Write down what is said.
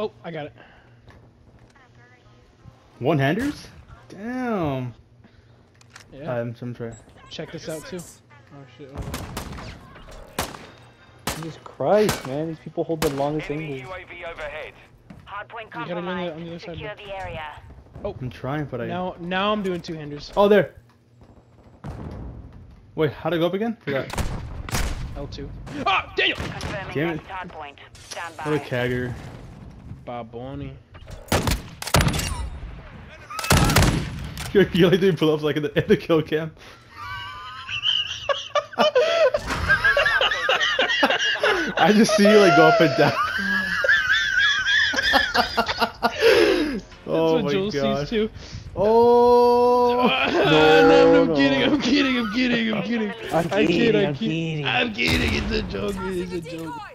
Oh, I got it. One-handers? Damn. Yeah. I'm trying. Check this out too. Oh shit. Jesus Christ, man. These people hold the longest Enemy angles. UAV overhead. Hardpoint You gotta go compromised. on the other side. Secure the area. I'm trying, but I. Now I'm doing two-handers. Oh, there. Wait, how'd I go up again? Forgot. L2. Ah, Daniel! Confirming Damn it. next hardpoint. Stand by. What a cagger. Baboni. You like doing pull-ups like in the kill cam. I just see you like go up and down. Oh That's what my Joel gosh. sees too. Oh No, I'm no. kidding. I'm kidding. kidding. I'm kidding. It's a joke. It's a joke.